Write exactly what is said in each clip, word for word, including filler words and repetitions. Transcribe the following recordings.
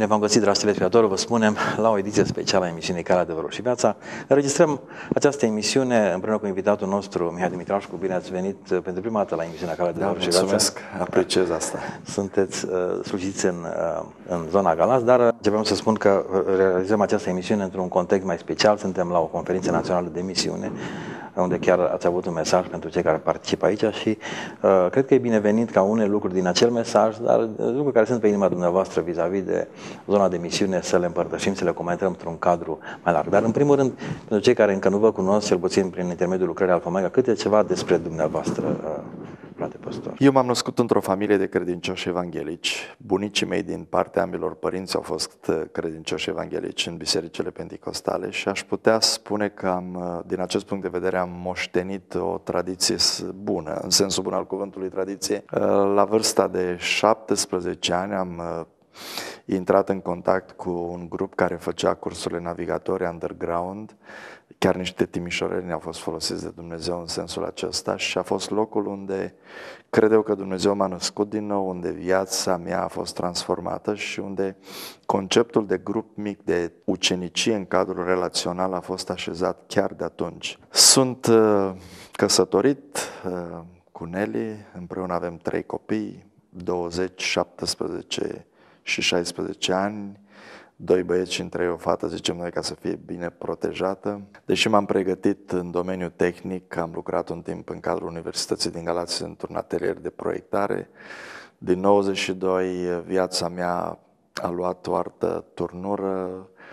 Bine v-am găsit, dragi telespectatori, vă spunem, la o ediție specială a emisiunii Calea, Adevărul și Viața. Înregistrăm această emisiune împreună cu invitatul nostru, Mihai Dimitrașcu. Bine ați venit pentru prima dată la emisiunea Calea, Adevărul da, și Viața. Mulțumesc, apreciez asta. Sunteți uh, slujiți în, uh, în zona Galați, dar începem să spun că realizăm această emisiune într-un context mai special. Suntem la o conferință națională de misiune, unde chiar ați avut un mesaj pentru cei care participă aici și uh, cred că e binevenit ca unele lucruri din acel mesaj, dar lucruri care sunt pe inima dumneavoastră vis-a-vis de zona de misiune, să le împărtășim, să le comentăm într-un cadru mai larg. Dar în primul rând, pentru cei care încă nu vă cunosc, cel puțin prin intermediul lucrării Alfa Omega, câte ceva despre dumneavoastră, uh, frate păstor. Eu m-am născut într-o familie de credincioși evanghelici. Bunicii mei din partea ambilor părinți au fost credincioși evanghelici în bisericile penticostale și aș putea spune că am, din acest punct de vedere, am moștenit o tradiție bună, în sensul bun al cuvântului tradiție. La vârsta de șaptesprezece ani am intrat în contact cu un grup care făcea cursurile navigatori underground. Chiar niște timișoreni au fost folosiți de Dumnezeu în sensul acesta și a fost locul unde cred eu că Dumnezeu m-a născut din nou, unde viața mea a fost transformată și unde conceptul de grup mic, de ucenicie în cadrul relațional a fost așezat chiar de atunci. Sunt uh, căsătorit uh, cu Nelly, împreună avem trei copii, douăzeci, șaptesprezece și șaisprezece ani, doi băieți și între ei o fată, zicem noi, ca să fie bine protejată. Deși m-am pregătit în domeniul tehnic, am lucrat un timp în cadrul Universității din Galați într-un atelier de proiectare. Din nouăzeci și doi viața mea a luat o altă turnură,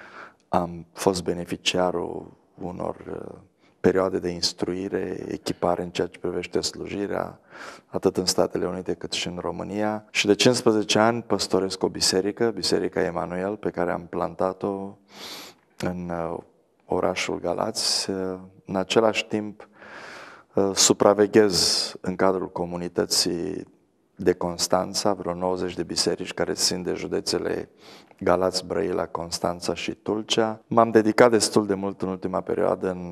am fost beneficiarul unor perioade de instruire, echipare în ceea ce privește slujirea, atât în Statele Unite cât și în România. Și de cincisprezece ani păstoresc o biserică, Biserica Emanuel, pe care am plantat-o în orașul Galați. În același timp supraveghez în cadrul comunității de Constanța vreo nouăzeci de biserici care țin de județele Galați, Brăila, Constanța și Tulcea. M-am dedicat destul de mult în ultima perioadă în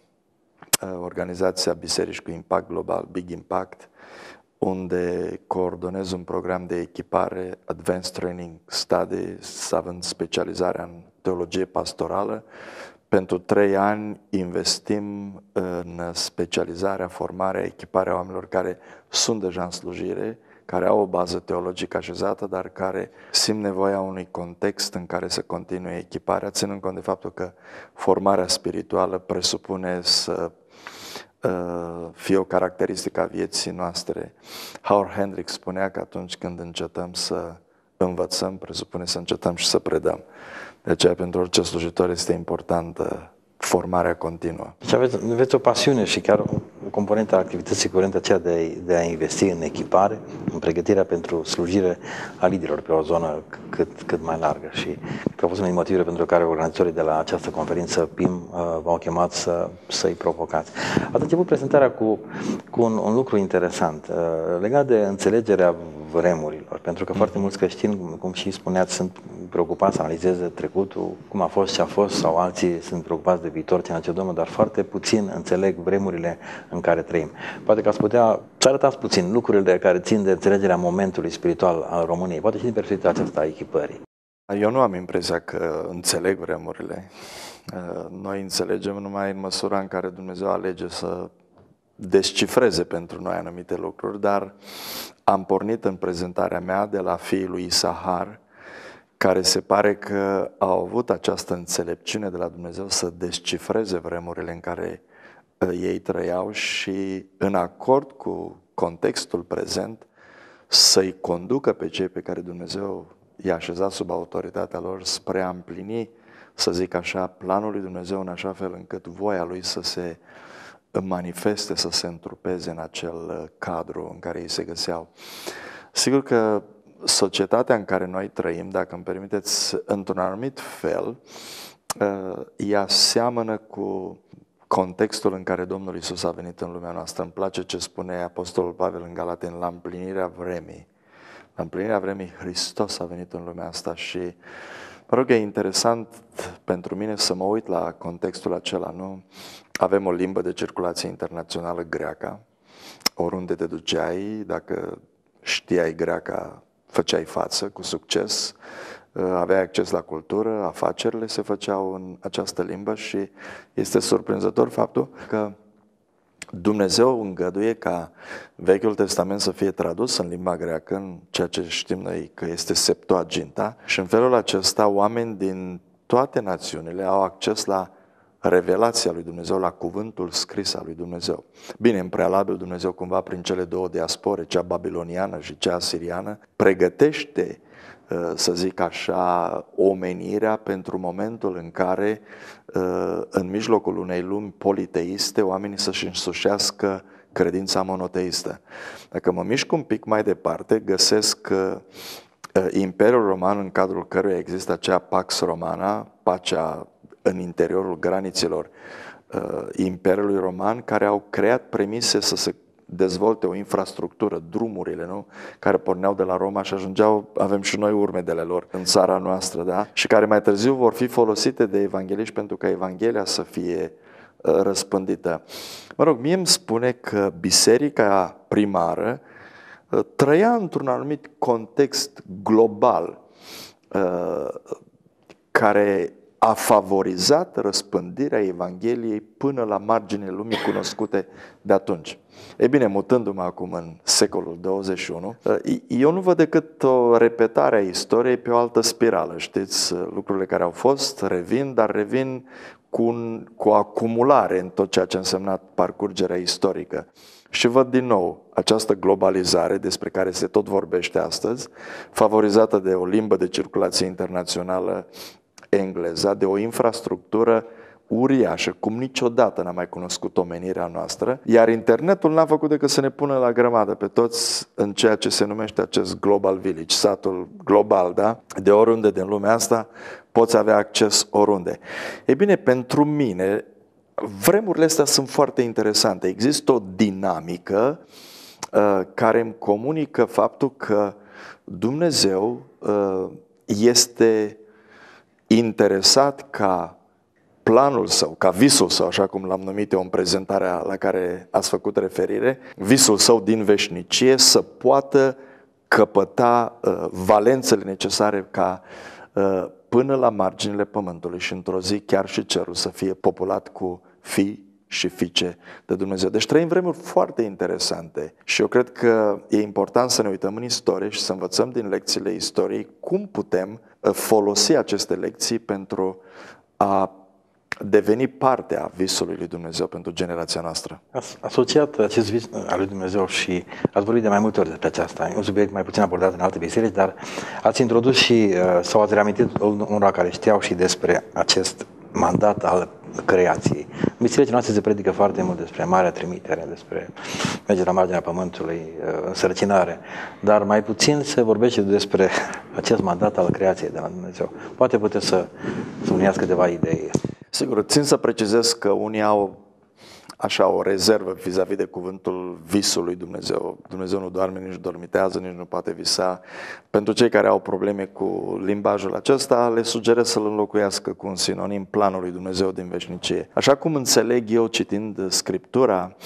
organizația Biserici cu Impact Global, Big Impact, unde coordonez un program de echipare, Advanced Training Studies, având specializarea în teologie pastorală. Pentru trei ani investim în specializarea, formarea, echiparea oamenilor care sunt deja în slujire, care au o bază teologică așezată, dar care simt nevoia unui context în care să continue echiparea, ținând cont de faptul că formarea spirituală presupune să uh, fie o caracteristică a vieții noastre. Howard Hendricks spunea că atunci când încetăm să învățăm, presupune să încetăm și să predăm. De aceea, pentru orice slujitor este importantă formarea continuă. Deci aveți, aveți o pasiune și chiar o componentă a activității curente aceea de, de a investi în echipare, în pregătirea pentru slujire a liderilor pe o zonă cât, cât mai largă. Și cred că a fost unul din motivele pentru care organizatorii de la această conferință P I M uh, v-au chemat să, să-i provocați. Ați început prezentarea cu, cu un, un lucru interesant uh, legat de înțelegerea vremurilor, pentru că mm-hmm. foarte mulți creștini, cum, cum și spuneați, sunt preocupați să analizeze trecutul, cum a fost, ce a fost, sau alții sunt preocupați de viitor, ce în Domnul, dar foarte puțin înțeleg vremurile în care trăim. Poate că ați putea să arătați puțin lucrurile care țin de înțelegerea momentului spiritual al României, poate și din perspectiva aceasta a echipării. Eu nu am impresia că înțeleg vremurile. Noi înțelegem numai în măsura în care Dumnezeu alege să descifreze pentru noi anumite lucruri, dar am pornit în prezentarea mea de la fiii lui Isahar, care se pare că au avut această înțelepciune de la Dumnezeu să descifreze vremurile în care ei trăiau și, în acord cu contextul prezent, să-i conducă pe cei pe care Dumnezeu i-a așezat sub autoritatea lor spre a împlini, să zic așa, planul lui Dumnezeu în așa fel încât voia lui să se manifeste, să se întrupeze în acel cadru în care ei se găseau. Sigur că societatea în care noi trăim, dacă îmi permiteți, într-un anumit fel, ea seamănă cu contextul în care Domnul Iisus a venit în lumea noastră. Îmi place ce spune Apostolul Pavel în Galateni, la împlinirea vremii. La împlinirea vremii Hristos a venit în lumea asta și mă rog, e interesant pentru mine să mă uit la contextul acela, nu? Avem o limbă de circulație internațională, greaca, oriunde te duceai, dacă știai greaca, făceai față cu succes. aveai acces la cultură, afacerile se făceau în această limbă și este surprinzător faptul că Dumnezeu îngăduie ca Vechiul Testament să fie tradus în limba greacă, în ceea ce știm noi că este Septuaginta, și în felul acesta oameni din toate națiunile au acces la revelația lui Dumnezeu, la cuvântul scris al lui Dumnezeu. Bine, în prealabil Dumnezeu cumva prin cele două diaspore, cea babiloniană și cea asiriană, pregătește, să zic așa, omenirea pentru momentul în care în mijlocul unei lumi politeiste oamenii să-și însușească credința monoteistă. Dacă mă mișc un pic mai departe, găsesc că Imperiul Roman, în cadrul căruia există acea Pax Romana, pacea în interiorul granițelor Imperiului Roman, care au creat premise să se dezvolte o infrastructură, drumurile, nu? Care porneau de la Roma și ajungeau, avem și noi urmele lor în țara noastră, da? Și care mai târziu vor fi folosite de evangheliști pentru ca Evanghelia să fie uh, răspândită. Mă rog, mie îmi spune că biserica primară uh, trăia într-un anumit context global uh, care a favorizat răspândirea Evangheliei până la marginile lumii cunoscute de atunci. Ei bine, mutându-mă acum în secolul douăzeci și unu, eu nu văd decât o repetare a istoriei pe o altă spirală. Știți, lucrurile care au fost revin, dar revin cu, un, cu o acumulare în tot ceea ce a însemnat parcurgerea istorică. Și văd din nou această globalizare despre care se tot vorbește astăzi, favorizată de o limbă de circulație internațională, engleza, de o infrastructură uriașă, cum niciodată n-a mai cunoscut omenirea noastră, iar internetul n-a făcut decât să ne pună la grămadă pe toți în ceea ce se numește acest global village, satul global, da? De oriunde din lumea asta poți avea acces oriunde. Ei bine, pentru mine, vremurile astea sunt foarte interesante. Există o dinamică uh, care îmi comunică faptul că Dumnezeu uh, este interesat ca planul său, ca visul său, așa cum l-am numit eu în prezentarea la care ați făcut referire, visul său din veșnicie să poată căpăta uh, valențele necesare ca uh, până la marginile pământului și într-o zi chiar și cerul să fie populat cu fii și fiice de Dumnezeu. Deci trăim vremuri foarte interesante și eu cred că e important să ne uităm în istorie și să învățăm din lecțiile istoriei cum putem folosi aceste lecții pentru a deveni parte a visului lui Dumnezeu pentru generația noastră. Ați asociat acest vis al lui Dumnezeu și ați vorbit de mai multe ori despre aceasta. E un subiect mai puțin abordat în alte biserici, dar ați introdus și, sau ați reamintit unora care știau și despre acest mandat al creației. În bisericile noastre se predică foarte mult despre marea trimitere, despre merge la marginea pământului, însărcinare, dar mai puțin se vorbește despre acest mandat al creației de la Dumnezeu. Poate puteți să subliniați câteva idei. Sigur, țin să precizez că unii au așa o rezervă vis-a-vis de cuvântul visul lui Dumnezeu. Dumnezeu nu doarme, nici dormitează, nici nu poate visa. Pentru cei care au probleme cu limbajul acesta, le sugerez să-l înlocuiască cu un sinonim, planul lui Dumnezeu din veșnicie. Așa cum înțeleg eu citind Scriptura,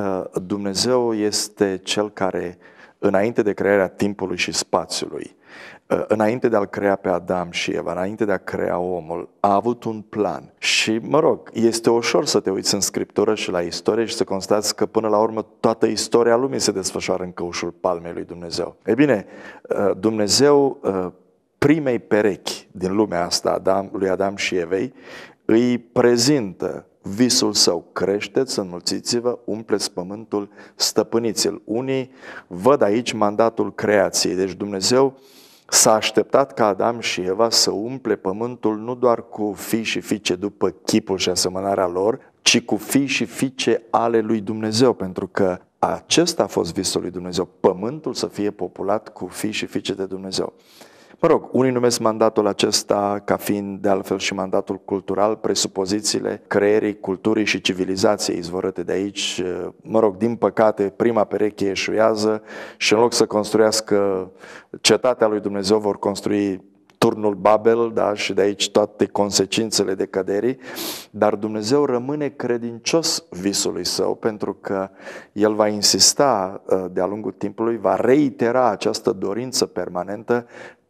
Dumnezeu este Cel care, înainte de crearea timpului și spațiului, înainte de a-l crea pe Adam și Eva, înainte de a crea omul, a avut un plan. Și, mă rog, este ușor să te uiți în Scriptură și la istorie și să constați că, până la urmă, toată istoria lumii se desfășoară în căușul palmei lui Dumnezeu. Ei bine, Dumnezeu, primei perechi din lumea asta, Adam, lui Adam și Evei, îi prezintă visul său: creșteți, înmulțiți-vă, umpleți pământul, stăpâniți-l. Unii văd aici mandatul creației. Deci Dumnezeu s-a așteptat ca Adam și Eva să umple pământul nu doar cu fii și fiice după chipul și asemănarea lor, ci cu fii și fiice ale lui Dumnezeu, pentru că acesta a fost visul lui Dumnezeu, pământul să fie populat cu fii și fiice de Dumnezeu. Mă rog, unii numesc mandatul acesta ca fiind de altfel și mandatul cultural, presupozițiile creierii culturii și civilizației izvorâte de aici. Mă rog, din păcate, prima pereche eșuează și în loc să construiască cetatea lui Dumnezeu, vor construi turnul Babel, da, și de aici toate consecințele decăderii, dar Dumnezeu rămâne credincios visului său, pentru că El va insista de-a lungul timpului, va reitera această dorință permanentă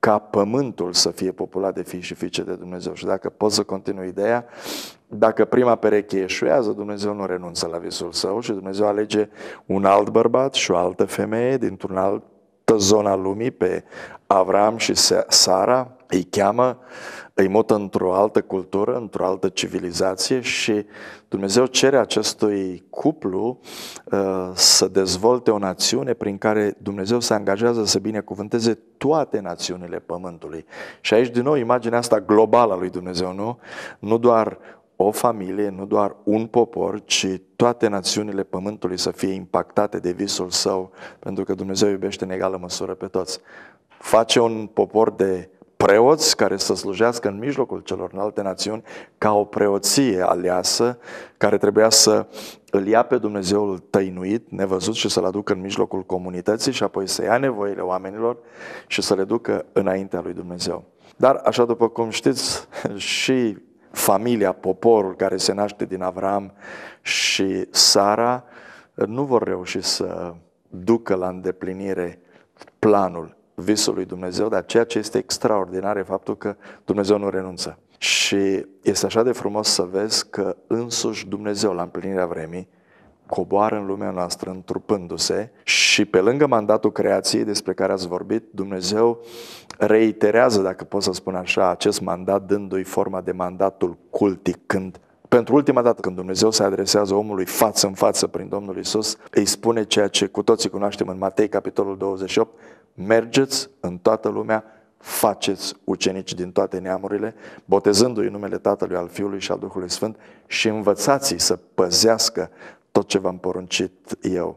ca pământul să fie populat de fii și fiice de Dumnezeu. Și dacă pot să continui ideea, dacă prima pereche eșuează, Dumnezeu nu renunță la visul său și Dumnezeu alege un alt bărbat și o altă femeie dintr-un alt zona lumii, pe Avram și Sara, îi cheamă, îi mută într-o altă cultură, într-o altă civilizație și Dumnezeu cere acestui cuplu uh, să dezvolte o națiune prin care Dumnezeu se angajează să binecuvânteze toate națiunile pământului. Și aici din nou imaginea asta globală a lui Dumnezeu, nu? Nu doar o familie, nu doar un popor, ci toate națiunile pământului să fie impactate de visul său, pentru că Dumnezeu iubește în egală măsură pe toți. Face un popor de preoți care să slujească în mijlocul celorlalte națiuni ca o preoție aleasă, care trebuia să îl ia pe Dumnezeul tăinuit, nevăzut și să-l aducă în mijlocul comunității și apoi să ia nevoile oamenilor și să le ducă înaintea lui Dumnezeu. Dar, așa după cum știți, și familia, poporul care se naște din Avram și Sara nu vor reuși să ducă la îndeplinire planul, visul lui Dumnezeu, dar ceea ce este extraordinar e faptul că Dumnezeu nu renunță. Și este așa de frumos să vezi că însuși Dumnezeu, la împlinirea vremii, coboară în lumea noastră întrupându-se și pe lângă mandatul creației despre care ați vorbit, Dumnezeu reiterează, dacă pot să spun așa, acest mandat dându-i forma de mandatul cultic, când pentru ultima dată când Dumnezeu se adresează omului față în față prin Domnul Iisus, îi spune ceea ce cu toții cunoaștem în Matei, capitolul douăzeci și opt, mergeți în toată lumea, faceți ucenici din toate neamurile, botezându-i în numele Tatălui, al Fiului și al Duhului Sfânt și învățați-i să păzească tot ce v-am poruncit eu.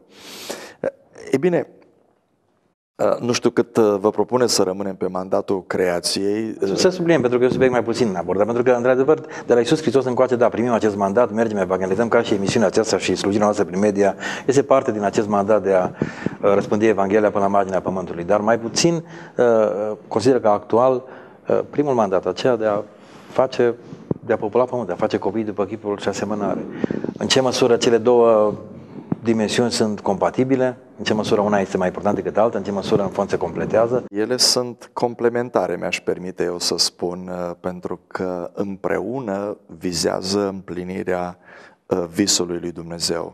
E bine, nu știu cât vă propune să rămânem pe mandatul creației. Să subliniem, pentru că e un subiect mai puțin abordat, pentru că, într-adevăr, de la Iisus Hristos încoace, da, primim acest mandat, mergem, evangelizăm, ca și emisiunea aceasta și slujirea noastră prin media, este parte din acest mandat de a răspândi Evanghelia până la marginea pământului. Dar mai puțin consider că actual primul mandat, aceea de a face, de a popula pământul, de a face copii după chipul și asemănare. În ce măsură cele două dimensiuni sunt compatibile, în ce măsură una este mai importantă decât alta, în ce măsură în fond se completează? Ele sunt complementare, mi-aș permite eu să spun, pentru că împreună vizează împlinirea visului lui Dumnezeu.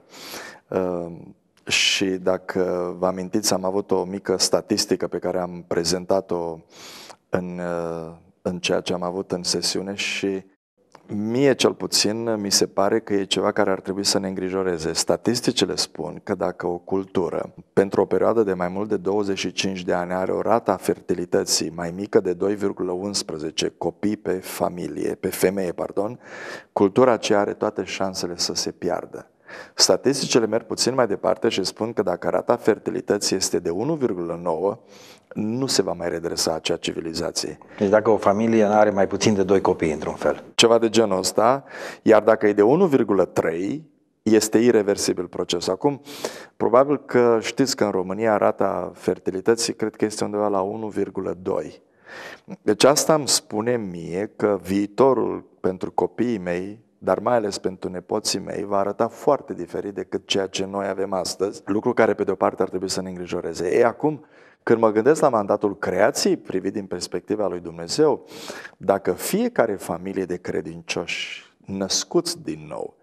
Și dacă vă amintiți, am avut o mică statistică pe care am prezentat-o în, în ceea ce am avut în sesiune și mie cel puțin mi se pare că e ceva care ar trebui să ne îngrijoreze. Statisticile spun că dacă o cultură pentru o perioadă de mai mult de douăzeci și cinci de ani are o rată a fertilității mai mică de doi virgulă unsprezece copii pe familie, pe femeie, pardon, cultura aceea are toate șansele să se piardă. Statisticile merg puțin mai departe și spun că dacă rata fertilității este de unu virgulă nouă, nu se va mai redresa acea civilizație. Deci dacă o familie are mai puțin de doi copii, într-un fel. Ceva de genul ăsta, iar dacă e de unu virgulă trei, este ireversibil procesul. Acum, probabil că știți că în România rata fertilității cred că este undeva la unu virgulă doi. Deci asta îmi spune mie că viitorul pentru copiii mei, dar mai ales pentru nepoții mei, va arăta foarte diferit decât ceea ce noi avem astăzi, lucru care pe de o parte ar trebui să ne îngrijoreze. Ei, acum, când mă gândesc la mandatul creației, privit din perspectiva lui Dumnezeu, dacă fiecare familie de credincioși născuți din nou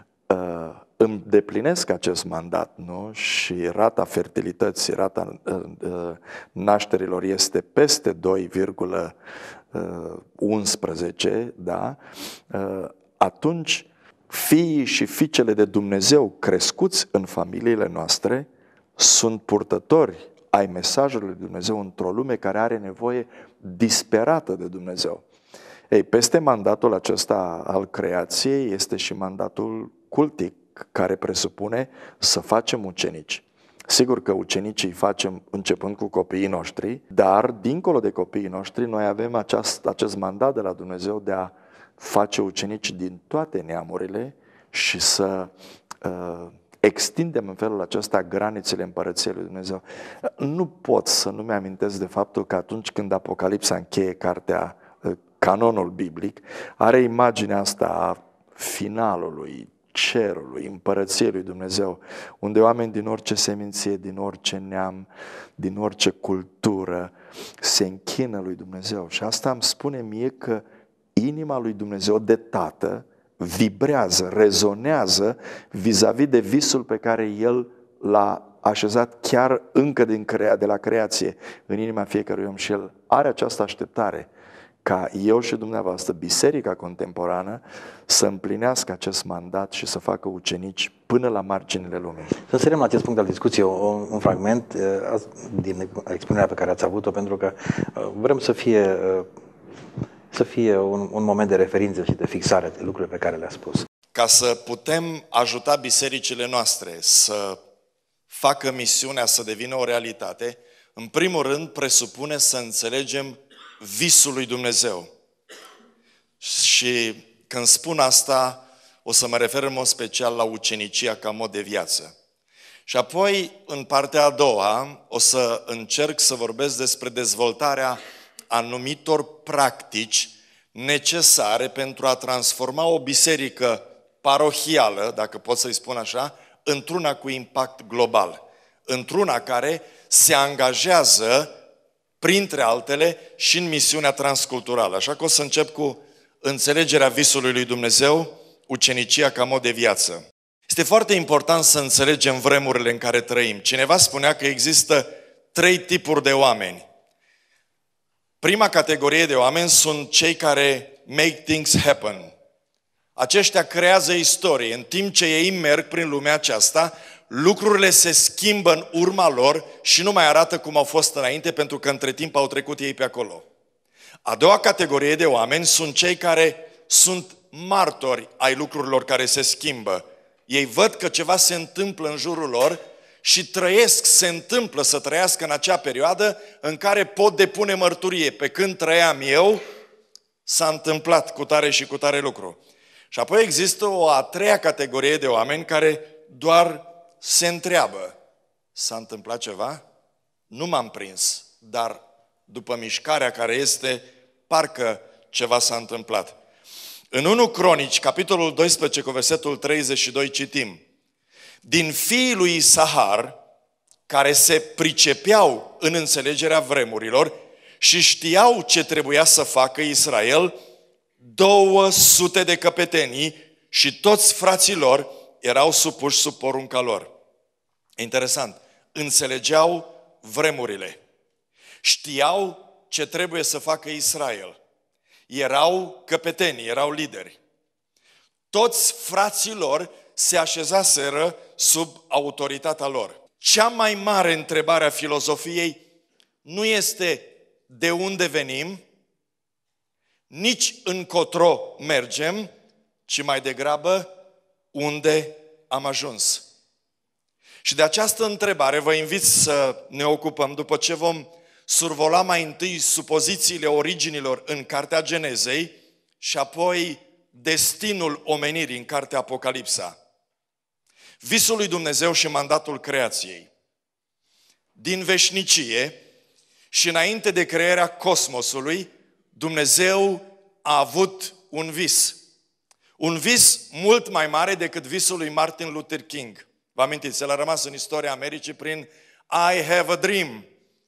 îmi deplinesc acest mandat, nu? Și rata fertilității, rata nașterilor este peste doi virgulă unsprezece, da? Atunci fiii și fiicele de Dumnezeu crescuți în familiile noastre sunt purtători ai mesajului lui Dumnezeu într-o lume care are nevoie disperată de Dumnezeu. Ei, peste mandatul acesta al creației este și mandatul cultic, care presupune să facem ucenici. Sigur că ucenicii facem începând cu copiii noștri, dar dincolo de copiii noștri noi avem aceast, acest mandat de la Dumnezeu de a face ucenici din toate neamurile și să uh, extindem în felul acesta granițele împărăției lui Dumnezeu. Nu pot să nu mi-amintesc de faptul că atunci când Apocalipsa încheie cartea, canonul biblic, are imaginea asta a finalului cerului, împărăției lui Dumnezeu, unde oameni din orice seminție, din orice neam, din orice cultură se închină lui Dumnezeu. Și asta îmi spune mie că inima lui Dumnezeu de tată vibrează, rezonează vis-a-vis de visul pe care El l-a așezat chiar încă din crea, de la creație în inima fiecărui om, și El are această așteptare ca eu și dumneavoastră, biserica contemporană, să împlinească acest mandat și să facă ucenici până la marginile lumii. Să înțelegem la acest punct al discuției un, un fragment uh, din expunerea pe care ați avut-o, pentru că uh, vrem să fie, uh, să fie un, un moment de referință și de fixare de lucrurile pe care le-a spus. Ca să putem ajuta bisericile noastre să facă misiunea să devină o realitate, în primul rând presupune să înțelegem visul lui Dumnezeu. Și când spun asta, o să mă refer în mod special la ucenicia ca mod de viață. Și apoi, în partea a doua, o să încerc să vorbesc despre dezvoltarea anumitor practici necesare pentru a transforma o biserică parohială, dacă pot să-i spun așa, într-una cu impact global, într-una care se angajează, printre altele, și în misiunea transculturală. Așa că o să încep cu înțelegerea visului lui Dumnezeu, ucenicia ca mod de viață. Este foarte important să înțelegem vremurile în care trăim. Cineva spunea că există trei tipuri de oameni. Prima categorie de oameni sunt cei care make things happen. Aceștia creează istorie. În timp ce ei merg prin lumea aceasta, lucrurile se schimbă în urma lor și nu mai arată cum au fost înainte, pentru că între timp au trecut ei pe acolo. A doua categorie de oameni sunt cei care sunt martori ai lucrurilor care se schimbă. Ei văd că ceva se întâmplă în jurul lor și trăiesc, se întâmplă să trăiască în acea perioadă în care pot depune mărturie. Pe când trăiam eu, s-a întâmplat cu tare și cu tare lucru. Și apoi există o a treia categorie de oameni care doar se întreabă: s-a întâmplat ceva? Nu m-am prins, dar după mișcarea care este, parcă ceva s-a întâmplat. În întâi Cronici, capitolul doisprezece, cu versetul treizeci și doi, citim: din fiii lui Isahar, care se pricepeau în înțelegerea vremurilor și știau ce trebuia să facă Israel, două sute de căpetenii și toți frații lor erau supuși sub porunca lor. Interesant, înțelegeau vremurile, știau ce trebuie să facă Israel, erau căpetenii, erau lideri. Toți frații lor se așezaseră sub autoritatea lor. Cea mai mare întrebare a filozofiei nu este de unde venim, nici încotro mergem, ci mai degrabă unde am ajuns. Și de această întrebare vă invit să ne ocupăm după ce vom survola mai întâi supozițiile originilor în Cartea Genezei și apoi destinul omenirii în Cartea Apocalipsa. Visul lui Dumnezeu și mandatul creației. Din veșnicie și înainte de crearea cosmosului, Dumnezeu a avut un vis. Un vis mult mai mare decât visul lui Martin Luther King. Vă amintiți, el a rămas în istoria Americii prin I have a dream.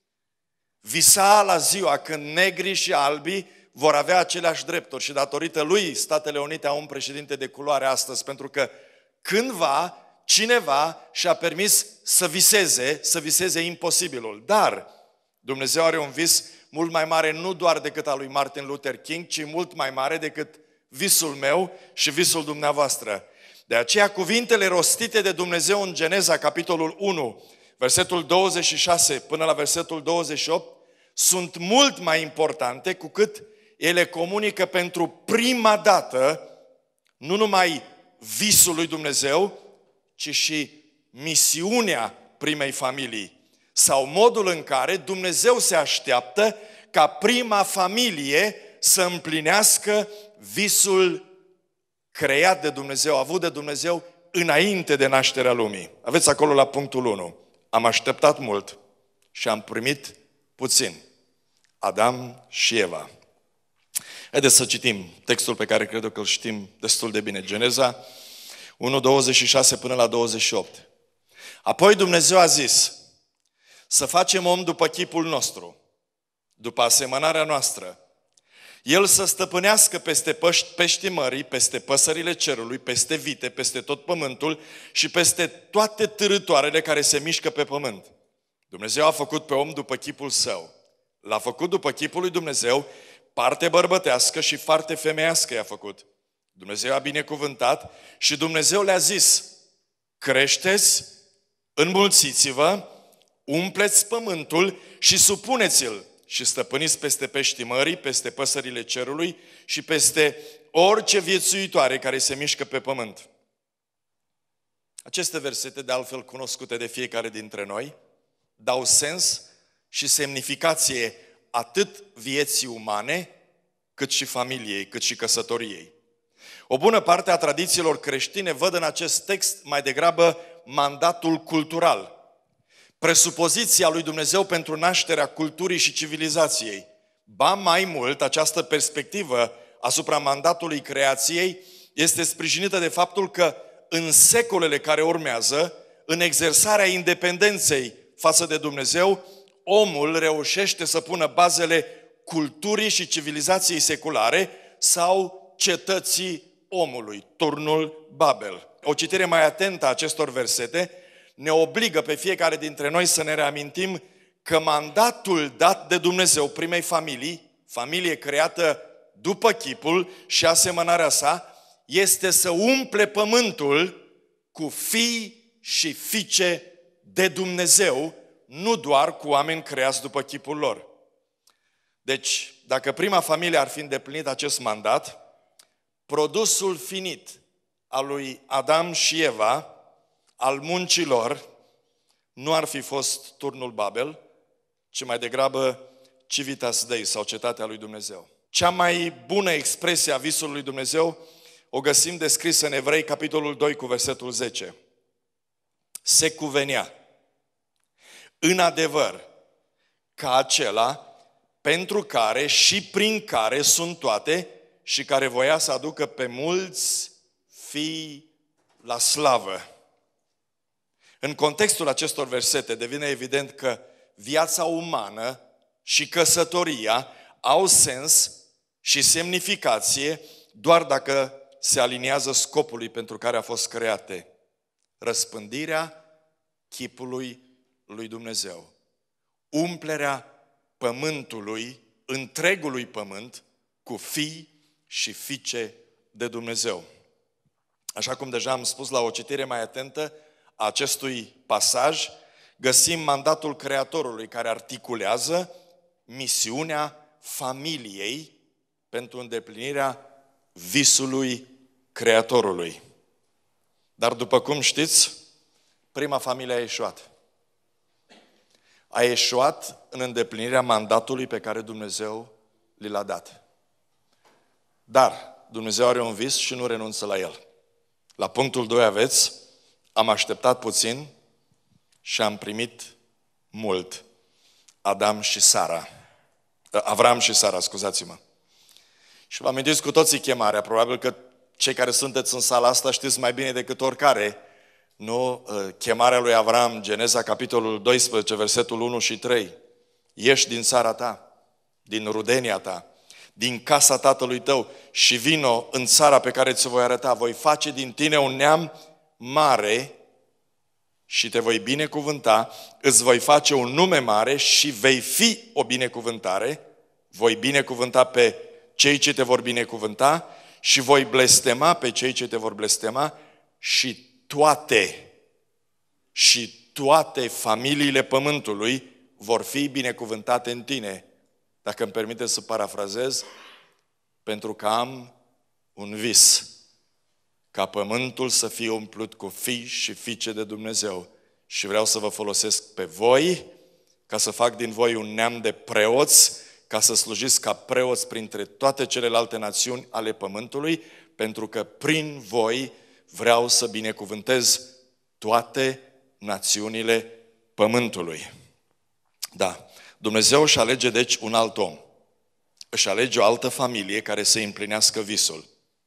Visa la ziua când negrii și albii vor avea aceleași drepturi și datorită lui Statele Unite au un președinte de culoare astăzi, pentru că cândva cineva și-a permis să viseze, să viseze imposibilul. Dar Dumnezeu are un vis mult mai mare nu doar decât al lui Martin Luther King, ci mult mai mare decât visul meu și visul dumneavoastră. De aceea cuvintele rostite de Dumnezeu în Geneza, capitolul unu, versetul douăzeci și șase până la versetul douăzeci și opt, sunt mult mai importante cu cât ele comunică pentru prima dată nu numai visul lui Dumnezeu, ci și misiunea primei familii, sau modul în care Dumnezeu se așteaptă ca prima familie să împlinească visul creat de Dumnezeu, avut de Dumnezeu înainte de nașterea lumii. Aveți acolo la punctul unu. Am așteptat mult și am primit puțin. Adam și Eva. Haideți să citim textul pe care cred că îl știm destul de bine. Geneza, unu douăzeci și șase până la douăzeci și opt. Apoi Dumnezeu a zis să facem om după chipul nostru, după asemănarea noastră. El să stăpânească peste pești, peștii mării, peste păsările cerului, peste vite, peste tot pământul și peste toate târâtoarele care se mișcă pe pământ. Dumnezeu a făcut pe om după chipul său. L-a făcut după chipul lui Dumnezeu, parte bărbătească și parte femeiască i-a făcut. Dumnezeu a binecuvântat și Dumnezeu le-a zis: creșteți, înmulțiți-vă, umpleți pământul și supuneți-l și stăpâniți peste peștii mării, peste păsările cerului și peste orice viețuitoare care se mișcă pe pământ. Aceste versete, de altfel cunoscute de fiecare dintre noi, dau sens și semnificație atât vieții umane, cât și familiei, cât și căsătoriei. O bună parte a tradițiilor creștine văd în acest text mai degrabă mandatul cultural, presupoziția lui Dumnezeu pentru nașterea culturii și civilizației. Ba mai mult, această perspectivă asupra mandatului creației este sprijinită de faptul că în secolele care urmează, în exersarea independenței față de Dumnezeu, omul reușește să pună bazele culturii și civilizației seculare sau cetății omului, turnul Babel. O citire mai atentă a acestor versete ne obligă pe fiecare dintre noi să ne reamintim că mandatul dat de Dumnezeu primei familii, familie creată după chipul și asemănarea sa, este să umple pământul cu fii și fiice de Dumnezeu, nu doar cu oameni creați după chipul lor. Deci, dacă prima familie ar fi îndeplinit acest mandat, produsul finit al lui Adam și Eva, al muncilor, nu ar fi fost turnul Babel, ci mai degrabă Civitas Dei sau Cetatea lui Dumnezeu. Cea mai bună expresie a visului lui Dumnezeu o găsim descrisă în Evrei, capitolul doi, cu versetul zece. Se cuvenea, în adevăr, ca acela pentru care și prin care sunt toate și care voia să aducă pe mulți fii la slavă. În contextul acestor versete devine evident că viața umană și căsătoria au sens și semnificație doar dacă se aliniază scopului pentru care a fost create: răspândirea chipului lui Dumnezeu, umplerea pământului, întregului pământ, cu fii și fiice de Dumnezeu. Așa cum deja am spus la o citire mai atentă a acestui pasaj, găsim mandatul Creatorului care articulează misiunea familiei pentru îndeplinirea visului Creatorului. Dar după cum știți, prima familie a eșuat. A eșuat în îndeplinirea mandatului pe care Dumnezeu li l-a dat. Dar Dumnezeu are un vis și nu renunță la el. La punctul doi aveți: am așteptat puțin și am primit mult. Adam și Sara. Avram și Sara, scuzați-mă. Și vă amintiți cu toții chemarea. Probabil că cei care sunteți în sala asta știți mai bine decât oricare, nu? Chemarea lui Avram, Geneza, capitolul doisprezece, versetul unu și trei. Ieși din țara ta, din rudenia ta, din casa tatălui tău și vino în țara pe care ți-o voi arăta. Voi face din tine un neam mare și te voi binecuvânta, îți voi face un nume mare și vei fi o binecuvântare. Voi binecuvânta pe cei ce te vor binecuvânta și voi blestema pe cei ce te vor blestema și toate, și toate familiile pământului vor fi binecuvântate în tine. Dacă îmi permite să parafrazez, pentru că am un vis, ca pământul să fie umplut cu fii și fiice de Dumnezeu. Și vreau să vă folosesc pe voi, ca să fac din voi un neam de preoți, ca să slujiți ca preoți printre toate celelalte națiuni ale pământului, pentru că prin voi vreau să binecuvântez toate națiunile pământului. Da, Dumnezeu își alege deci un alt om. Își alege o altă familie care să împlinească visul.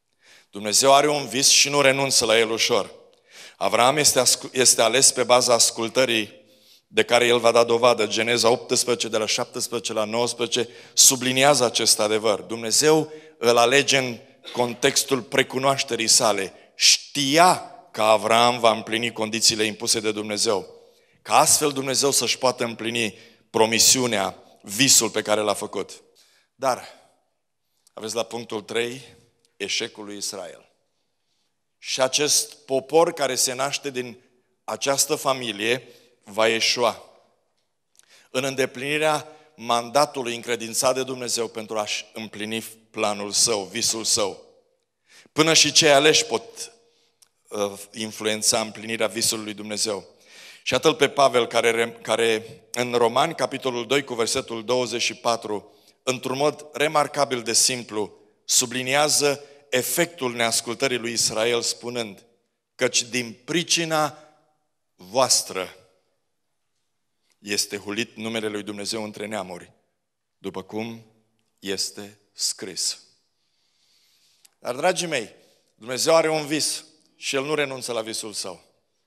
Dumnezeu are un vis și nu renunță la el ușor. Avram este, este ales pe baza ascultării de care el va da dovadă. Geneza optsprezece, de la șaptesprezece la nouăsprezece, subliniază acest adevăr. Dumnezeu îl alege în contextul precunoașterii sale. Știa că Avram va împlini condițiile impuse de Dumnezeu. Ca astfel Dumnezeu să-și poată împlini promisiunea, visul pe care l-a făcut. Dar, aveți la punctul trei, eșecul lui Israel. Și acest popor care se naște din această familie va eșua în îndeplinirea mandatului încredințat de Dumnezeu pentru a-și împlini planul său, visul său. Până și cei aleși pot uh, influența împlinirea visului lui Dumnezeu. Și atât pe Pavel, care, care în Romani, capitolul doi, cu versetul douăzeci și patru, într-un mod remarcabil de simplu, subliniază efectul neascultării lui Israel, spunând: căci din pricina voastră este hulit numele lui Dumnezeu între neamuri, după cum este scris. Dar, dragii mei, Dumnezeu are un vis și El nu renunță la visul Său.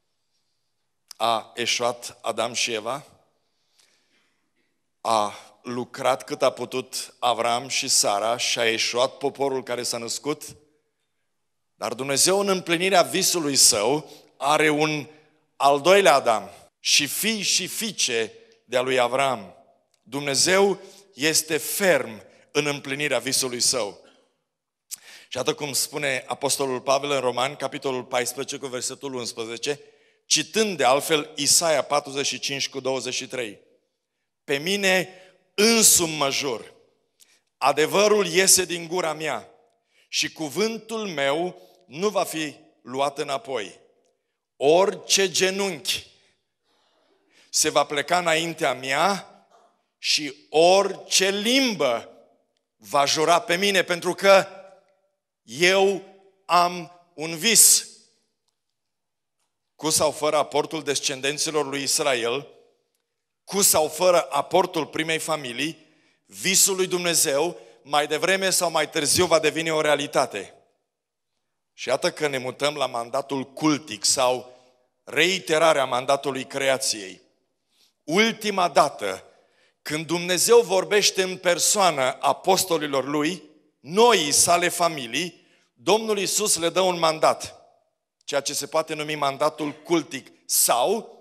A eșuat Adam și Eva, a lucrat cât a putut Avram și Sara și a eșuat poporul care s-a născut, dar Dumnezeu, în împlinirea visului Său, are un al doilea Adam și fii și fiice de-a lui Avram. Dumnezeu este ferm în împlinirea visului Său. Și atât cum spune Apostolul Pavel în Romani, capitolul paisprezece, cu versetul unsprezece, citând de altfel Isaia patruzeci și cinci cu douăzeci și trei. Pe mine însumi mă jur, adevărul iese din gura mea și cuvântul meu nu va fi luat înapoi. Orice genunchi se va pleca înaintea mea și orice limbă va jura pe mine, pentru că eu am un vis. Cu sau fără aportul descendenților lui Israel, cu sau fără aportul primei familii, visul lui Dumnezeu, mai devreme sau mai târziu, va deveni o realitate. Și iată că ne mutăm la mandatul cultic sau reiterarea mandatului creației. Ultima dată când Dumnezeu vorbește în persoană apostolilor Lui, noii sale familii, Domnul Iisus le dă un mandat, ceea ce se poate numi mandatul cultic sau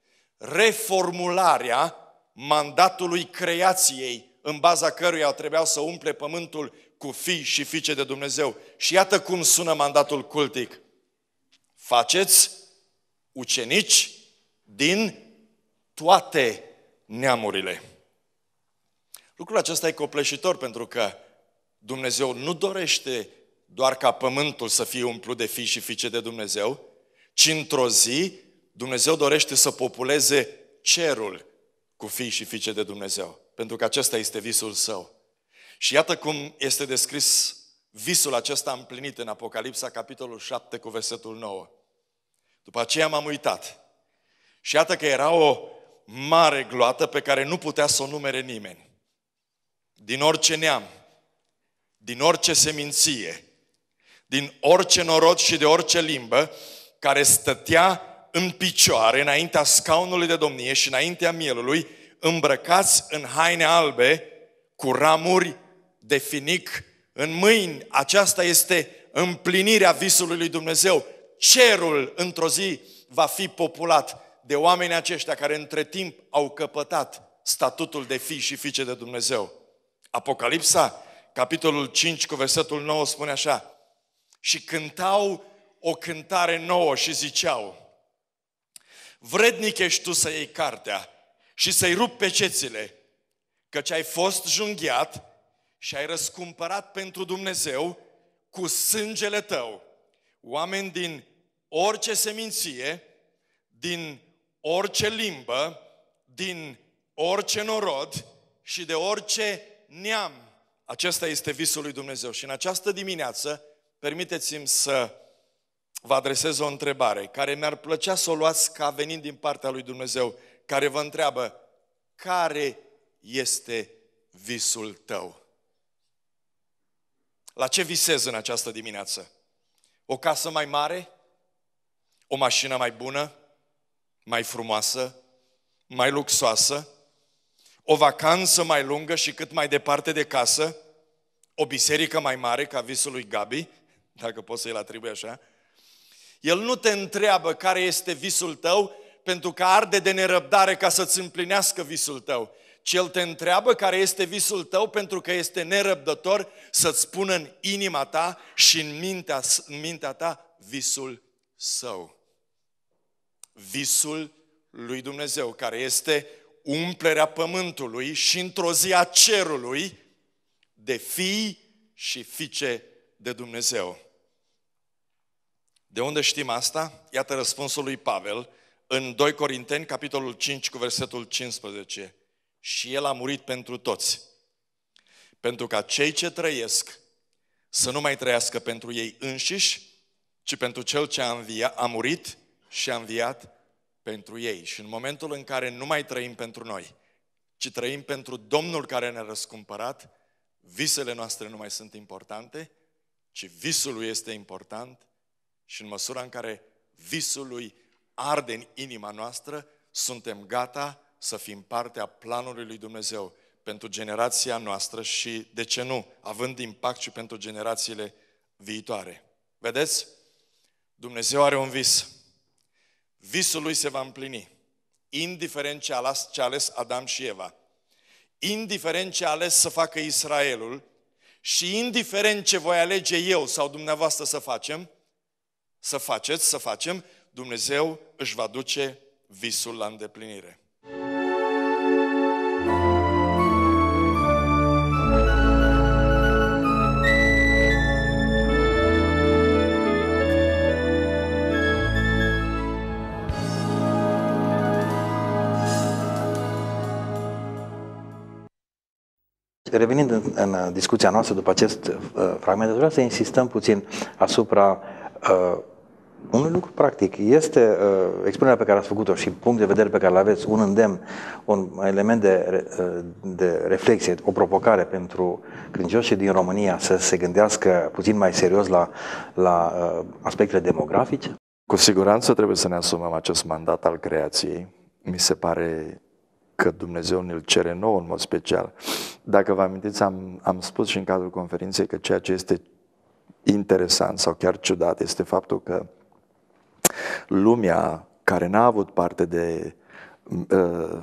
reformularea mandatului creației, în baza căruia trebuiau să umple pământul cu fii și fiice de Dumnezeu. Și iată cum sună mandatul cultic. Faceți ucenici din toate neamurile. Lucrul acesta e copleșitor, pentru că Dumnezeu nu dorește doar ca pământul să fie umplut de fii și fiice de Dumnezeu, ci într-o zi Dumnezeu dorește să populeze cerul cu fii și fiice de Dumnezeu, pentru că acesta este visul Său. Și iată cum este descris visul acesta împlinit în Apocalipsa, capitolul șapte, cu versetul nouă. După aceea m-am uitat și iată că era o mare gloată pe care nu putea să o numere nimeni. Din orice neam, din orice seminție, din orice norod și de orice limbă, care stătea în picioare înaintea scaunului de domnie și înaintea mielului, îmbrăcați în haine albe, cu ramuri de finic în mâini. Aceasta este împlinirea visului lui Dumnezeu. Cerul într-o zi va fi populat de oamenii aceștia care între timp au căpătat statutul de fii și fiice de Dumnezeu. Apocalipsa, capitolul cinci, cu versetul nouă, spune așa: și cântau o cântare nouă și ziceau: vrednic ești tu să iei cartea și să-i rupi pecețile, căci ai fost junghiat și ai răscumpărat pentru Dumnezeu cu sângele tău oameni din orice seminție, din orice limbă, din orice norod și de orice neam. Acesta este visul lui Dumnezeu. Și în această dimineață, permiteți-mi să vă adresez o întrebare care mi-ar plăcea să o luați ca venind din partea lui Dumnezeu, care vă întreabă: care este visul tău? La ce visezi în această dimineață? O casă mai mare? O mașină mai bună? Mai frumoasă? Mai luxoasă? O vacanță mai lungă și cât mai departe de casă? O biserică mai mare ca visul lui Gabi? Dacă poți să-i atribui așa. El nu te întreabă care este visul tău pentru că arde de nerăbdare ca să-ți împlinească visul tău, ci El te întreabă care este visul tău pentru că este nerăbdător să-ți pună în inima ta și în mintea, în mintea ta visul său. Visul lui Dumnezeu, care este umplerea pământului și într-o zi a cerului de fii și fiice de Dumnezeu. De unde știm asta? Iată răspunsul lui Pavel în doi Corinteni, capitolul cinci, cu versetul cincisprezece. Și El a murit pentru toți, pentru ca cei ce trăiesc să nu mai trăiască pentru ei înșiși, ci pentru Cel ce a, înviat, a murit și a înviat pentru ei. Și în momentul în care nu mai trăim pentru noi, ci trăim pentru Domnul care ne-a răscumpărat, visele noastre nu mai sunt importante, ci visul lui este important și în măsura în care visul lui arde în inima noastră, suntem gata să fim parte a planului lui Dumnezeu pentru generația noastră și, de ce nu, având impact și pentru generațiile viitoare. Vedeți? Dumnezeu are un vis. Visul lui se va împlini, indiferent ce a ales, ce a ales Adam și Eva, indiferent ce a ales să facă Israelul și indiferent ce voi alege eu sau dumneavoastră să facem, să faceți, să facem, Dumnezeu își va duce visul la îndeplinire. Revenind în, în discuția noastră după acest uh, fragment, vreau să insistăm puțin asupra uh, unui lucru practic. Este uh, expunerea pe care ați făcut-o și punct de vedere pe care îl aveți, un îndemn, un element de, uh, de reflexie, o provocare pentru credincioșii din România să se gândească puțin mai serios la, la uh, aspectele demografice? Cu siguranță trebuie să ne asumăm acest mandat al creației. Mi se pare că Dumnezeu ne-l cere nouă în mod special. Dacă vă amintiți, am, am spus și în cadrul conferinței că ceea ce este interesant sau chiar ciudat este faptul că lumea care n-a avut parte de uh,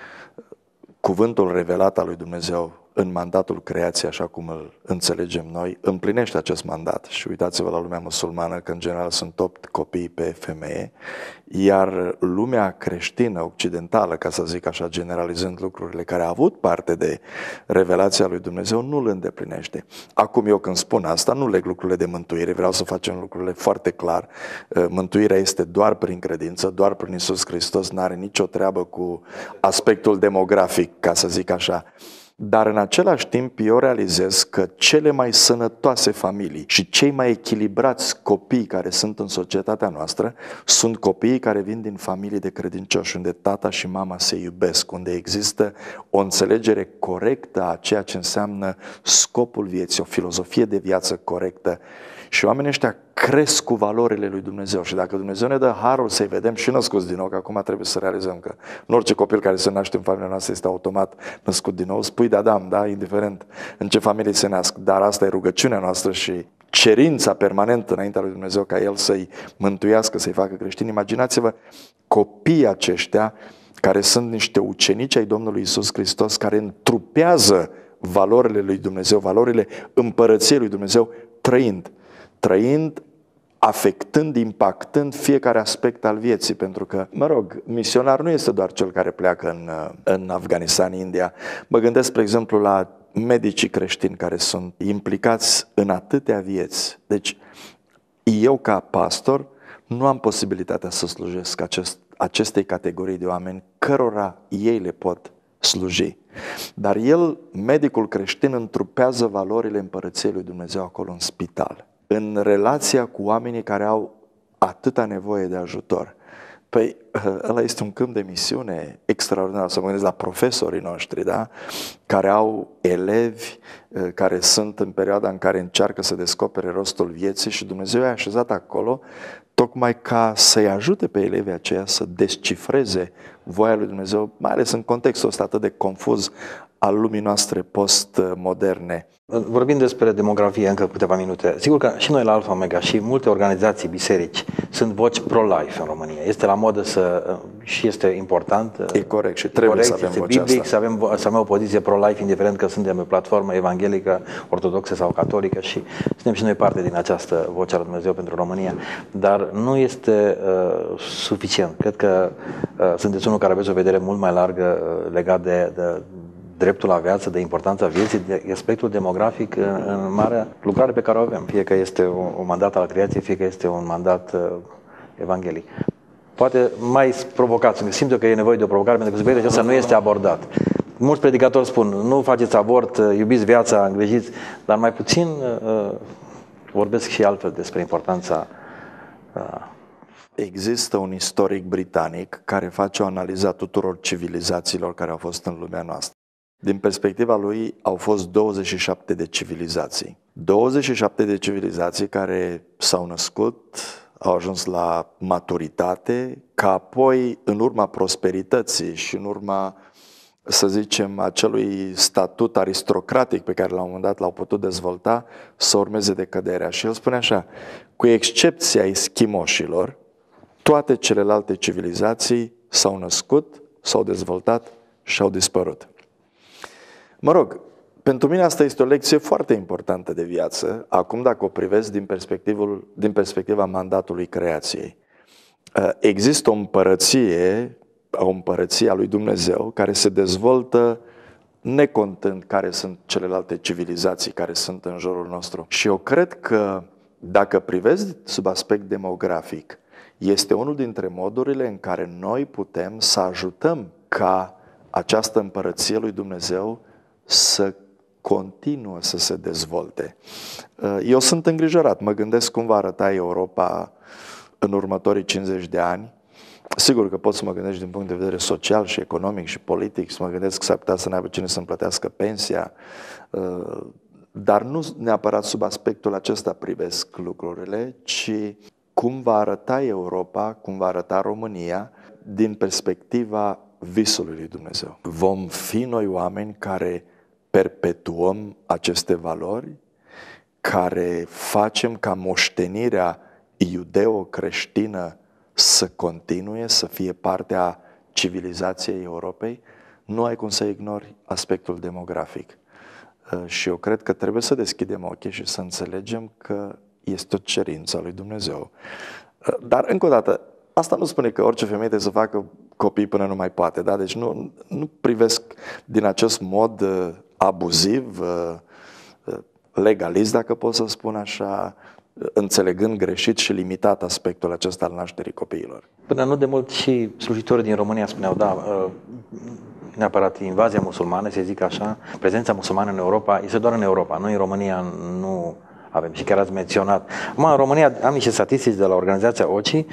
cuvântul revelat al lui Dumnezeu în mandatul creației, așa cum îl înțelegem noi, împlinește acest mandat. Și uitați-vă la lumea musulmană, că în general sunt opt copii pe femeie, iar lumea creștină, occidentală, ca să zic așa, generalizând lucrurile, care a avut parte de revelația lui Dumnezeu, nu îl îndeplinește. Acum eu când spun asta, nu leg lucrurile de mântuire, vreau să facem lucrurile foarte clar. Mântuirea este doar prin credință, doar prin Iisus Hristos, n-are nicio treabă cu aspectul demografic, ca să zic așa. Dar în același timp eu realizez că cele mai sănătoase familii și cei mai echilibrați copii care sunt în societatea noastră sunt copiii care vin din familii de credincioși, unde tata și mama se iubesc, unde există o înțelegere corectă a ceea ce înseamnă scopul vieții, o filozofie de viață corectă. Și oamenii ăștia cresc cu valorile lui Dumnezeu. Și dacă Dumnezeu ne dă harul să-i vedem și născuți din nou, că acum trebuie să realizăm că nu orice copil care se naște în familia noastră este automat născut din nou, spui de Adam, da? Indiferent în ce familie se nasc. Dar asta e rugăciunea noastră și cerința permanentă înaintea lui Dumnezeu ca El să-i mântuiască, să-i facă creștini. Imaginați-vă copiii aceștia care sunt niște ucenici ai Domnului Iisus Hristos, care întrupează valorile lui Dumnezeu, valorile împărăției lui Dumnezeu, trăind. Trăind, afectând, impactând fiecare aspect al vieții, pentru că, mă rog, misionar nu este doar cel care pleacă în, în Afganistan, India. Mă gândesc, spre exemplu, la medicii creștini care sunt implicați în atâtea vieți. Deci, eu ca pastor nu am posibilitatea să slujesc acest, acestei categorii de oameni cărora ei le pot sluji. Dar el, medicul creștin, întrupează valorile împărăției lui Dumnezeu acolo în spital, în relația cu oamenii care au atâta nevoie de ajutor. Păi, ăla este un câmp de misiune extraordinar. Să mă gândesc la profesorii noștri, da? Care au elevi care sunt în perioada în care încearcă să descopere rostul vieții și Dumnezeu i-a așezat acolo tocmai ca să-i ajute pe elevii aceia să descifreze voia lui Dumnezeu, mai ales în contextul ăsta atât de confuz al lumii noastre postmoderne. Vorbim despre demografie încă câteva minute. Sigur că și noi la Alpha Omega și multe organizații, biserici, sunt voci pro-life în România. Este la modă să, și este important. E corect și trebuie corect, să avem este vocea biblic, asta. Să avem, să avem o poziție pro-life, indiferent că suntem pe platformă evanghelică, ortodoxă sau catolică și suntem și noi parte din această voce a lui Dumnezeu pentru România. Dar nu este uh, suficient. Cred că uh, sunteți unul care aveți o vedere mult mai largă uh, legat de, de dreptul la viață, de importanța vieții, de aspectul demografic în marea lucrare pe care o avem. Fie că este un mandat al creației, fie că este un mandat uh, evanghelic. Poate mai provocați, simt eu că e nevoie de o provocare, pentru că subiectul acesta nu este abordat. Mulți predicatori spun, nu faceți avort, iubiți viața, îngrijiți, dar mai puțin uh, vorbesc și altfel despre importanța uh, Există un istoric britanic care face o analiză a tuturor civilizațiilor care au fost în lumea noastră. Din perspectiva lui au fost douăzeci și șapte de civilizații. douăzeci și șapte de civilizații care s-au născut, au ajuns la maturitate, ca apoi, în urma prosperității și în urma, să zicem, acelui statut aristocratic pe care la un moment dat l-au putut dezvolta, să urmeze decăderea. Și el spune așa, cu excepția eschimoșilor, toate celelalte civilizații s-au născut, s-au dezvoltat și au dispărut. Mă rog, pentru mine asta este o lecție foarte importantă de viață, acum dacă o privesc din, perspectivul, din perspectiva mandatului creației. Există o împărăție, o împărăție a lui Dumnezeu care se dezvoltă necontând care sunt celelalte civilizații care sunt în jurul nostru. Și eu cred că dacă privesc sub aspect demografic, este unul dintre modurile în care noi putem să ajutăm ca această împărăție lui Dumnezeu să continuă să se dezvolte. Eu sunt îngrijorat, mă gândesc cum va arăta Europa în următorii cincizeci de ani. Sigur că pot să mă gândesc din punct de vedere social și economic și politic, să mă gândesc că s-ar putea să n-aibă cine să-mi plătească pensia, dar nu neapărat sub aspectul acesta privesc lucrurile, ci cum va arăta Europa, cum va arăta România din perspectiva visului lui Dumnezeu. Vom fi noi oameni care perpetuăm aceste valori, care facem ca moștenirea iudeo-creștină să continue, să fie partea civilizației Europei, nu ai cum să ignori aspectul demografic. Și eu cred că trebuie să deschidem ochii și să înțelegem că este o cerință a lui Dumnezeu. Dar, încă o dată, asta nu spune că orice femeie trebuie să facă copii până nu mai poate. Da? Deci nu, nu privesc din acest mod uh, abuziv, uh, legalist, dacă pot să spun așa, înțelegând greșit și limitat aspectul acesta al nașterii copiilor. Până nu de mult și slujitorii din România spuneau, da, uh, neapărat invazia musulmană, să zic așa, prezența musulmană în Europa, este doar în Europa. Noi în România nu avem, și chiar ați menționat. Acum, în România am niște statistici de la organizația O C I,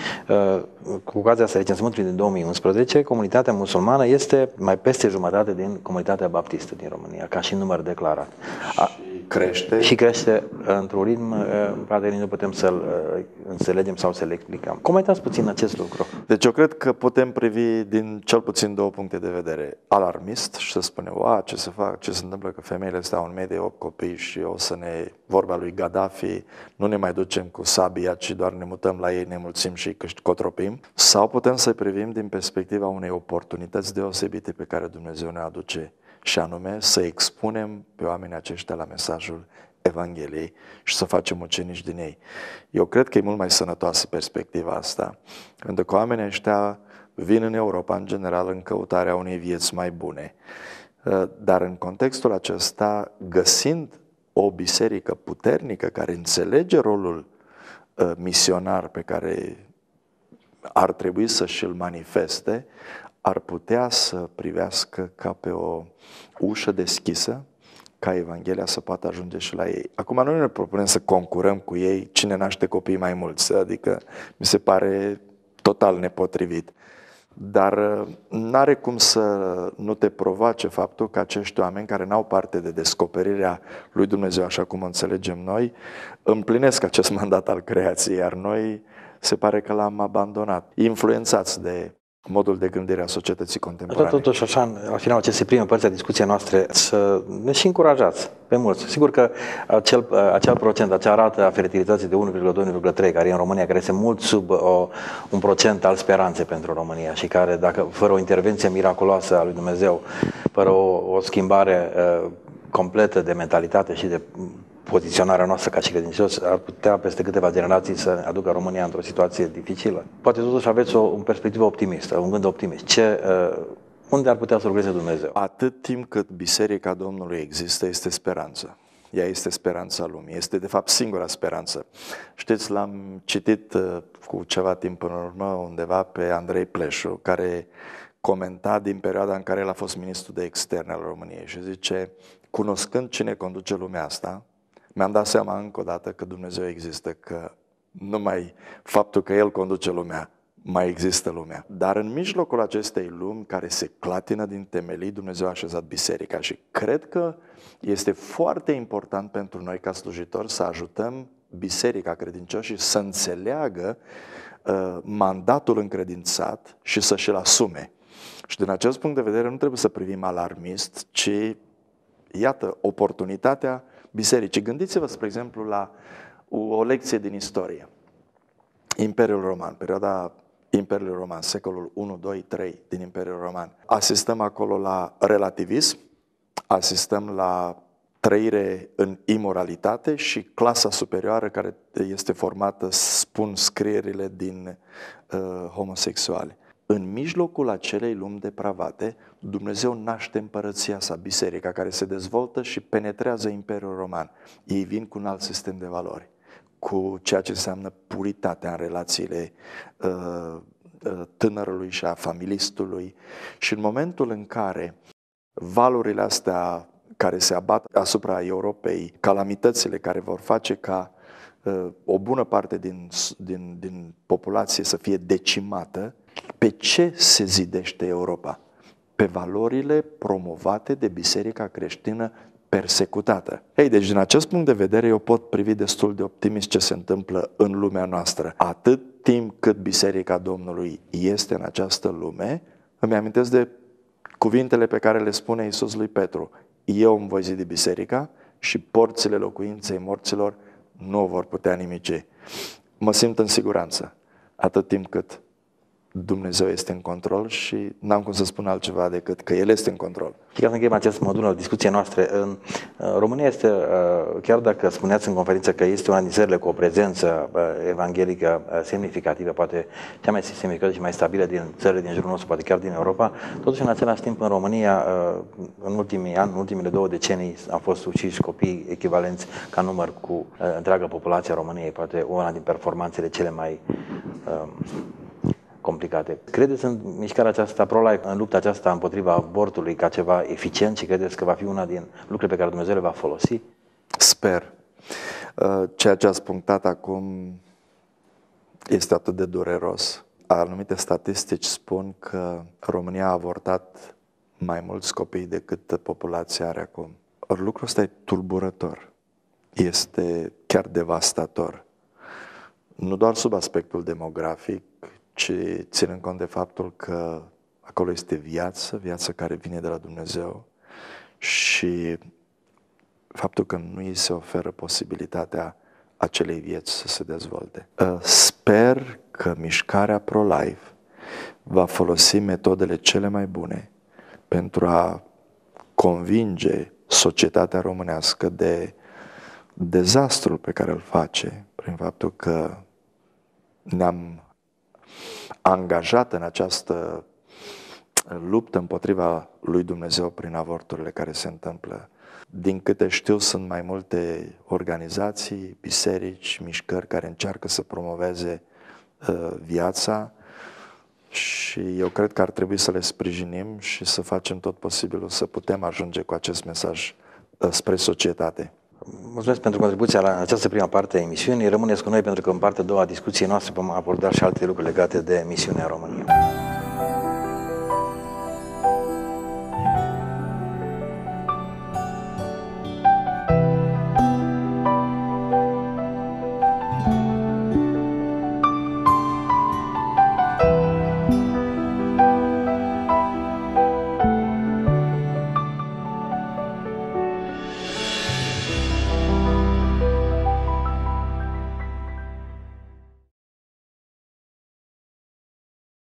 cu ocazia asta recensământului din două mii unsprezece, comunitatea musulmană este mai peste jumătate din comunitatea baptistă din România, ca și număr declarat. A, crește. Și crește într-un ritm, poate nu putem să-l înțelegem sau să-l explicăm. Comentați puțin acest lucru. Deci eu cred că putem privi din cel puțin două puncte de vedere. Alarmist și să spunem, a, ce se fac, ce se întâmplă, că femeile stau în medie opt copii și o să ne, vorba lui Gaddafi, nu ne mai ducem cu sabia, ci doar ne mutăm la ei, ne mulțim și cotropim. Sau putem să privim din perspectiva unei oportunități deosebite pe care Dumnezeu ne aduce, și anume să expunem pe oamenii aceștia la mesajul Evangheliei și să facem ucenici din ei. Eu cred că e mult mai sănătoasă perspectiva asta, pentru că oamenii ăștia vin în Europa, în general, în căutarea unei vieți mai bune. Dar în contextul acesta, găsind o biserică puternică care înțelege rolul misionar pe care ar trebui să și-l manifeste, ar putea să privească ca pe o ușă deschisă, ca Evanghelia să poată ajunge și la ei. Acum noi ne propunem să concurăm cu ei cine naște copii mai mulți, adică mi se pare total nepotrivit. Dar n-are cum să nu te provoace faptul că acești oameni care n-au parte de descoperirea lui Dumnezeu, așa cum o înțelegem noi, împlinesc acest mandat al creației, iar noi se pare că l-am abandonat, influențați de modul de gândire a societății contemporane. Totuși, așa, la final acestei prime părți a discuției noastre, să ne și încurajați pe mulți. Sigur că acel, acel procent, acea rată a fertilității de unu virgulă doi - unu virgulă trei, care e în România, care este mult sub o, un procent al speranței pentru România și care, dacă fără o intervenție miraculoasă a lui Dumnezeu, fără o, o schimbare uh, completă de mentalitate și de poziționarea noastră ca și credincios, ar putea peste câteva generații să aducă România într-o situație dificilă. Poate totuși aveți o, o perspectivă optimistă, un gând optimist. Ce, uh, unde ar putea să lucreze Dumnezeu? Atât timp cât Biserica Domnului există, este speranță. Ea este speranța lumii. Este, de fapt, singura speranță. Știți, l-am citit uh, cu ceva timp în urmă undeva pe Andrei Pleșu, care comenta din perioada în care el a fost ministru de externe al României și zice, cunoscând cine conduce lumea asta, mi-am dat seama încă o dată că Dumnezeu există, că numai faptul că El conduce lumea, mai există lumea. Dar în mijlocul acestei lumi care se clatină din temelii, Dumnezeu a așezat biserica și cred că este foarte important pentru noi ca slujitori să ajutăm biserica credincioșii să înțeleagă uh, mandatul încredințat și să și-l asume. Și din acest punct de vedere nu trebuie să privim alarmist, ci, iată, oportunitatea bisericii. Gândiți-vă, spre exemplu, la o lecție din istorie. Imperiul Roman, perioada Imperiului Roman, secolul unu, doi, trei din Imperiul Roman. Asistăm acolo la relativism, asistăm la trăire în imoralitate și clasa superioară care este formată, spun scrierile, din uh, homosexuali. În mijlocul acelei lumi depravate, Dumnezeu naște împărăția sa, biserica, care se dezvoltă și penetrează Imperiul Roman. Ei vin cu un alt sistem de valori, cu ceea ce înseamnă puritatea în relațiile uh, tânărului și a familistului. Și în momentul în care valurile astea care se abat asupra Europei, calamitățile care vor face ca uh, o bună parte din, din, din populație să fie decimată, pe ce se zidește Europa? Pe valorile promovate de biserica creștină persecutată. Ei, deci din acest punct de vedere eu pot privi destul de optimist ce se întâmplă în lumea noastră. Atât timp cât Biserica Domnului este în această lume, îmi amintesc de cuvintele pe care le spune Iisus lui Petru. Eu îmi voi zidi biserica și porțile locuinței morților nu o vor putea nimici. Mă simt în siguranță, atât timp cât Dumnezeu este în control și n-am cum să spun altceva decât că El este în control. Și ca să încheiem acest modul al discuției noastre, în România este, chiar dacă spuneați în conferință că este una din țările cu o prezență evanghelică semnificativă, poate cea mai semnificativă și mai stabilă din țările din jurul nostru, poate chiar din Europa, totuși în același timp în România, în ultimii ani, în ultimele două decenii, au fost uciși copii echivalenți ca număr cu întreaga populație a României, poate una din performanțele cele mai complicate. Credeți în mișcarea aceasta pro-life, în lupta aceasta împotriva abortului ca ceva eficient și credeți că va fi una din lucrurile pe care Dumnezeu le va folosi? Sper. Ceea ce ați punctat acum este atât de dureros. Anumite statistici spun că România a avortat mai mulți copii decât populația are acum. Or, lucrul ăsta e tulburător. Este chiar devastator. Nu doar sub aspectul demografic, ci ținând cont de faptul că acolo este viață, viață care vine de la Dumnezeu și faptul că nu îi se oferă posibilitatea acelei vieți să se dezvolte. Sper că mișcarea pro-life va folosi metodele cele mai bune pentru a convinge societatea românească de dezastrul pe care îl face prin faptul că ne-am angajat în această luptă împotriva lui Dumnezeu prin avorturile care se întâmplă. Din câte știu, sunt mai multe organizații, biserici, mișcări care încearcă să promoveze uh, viața și eu cred că ar trebui să le sprijinim și să facem tot posibilul să putem ajunge cu acest mesaj uh, spre societate. Mulțumesc pentru contribuția la această prima parte a emisiunii. Rămâneți cu noi pentru că în partea a doua a discuției noastre vom aborda și alte lucruri legate de misiunea României.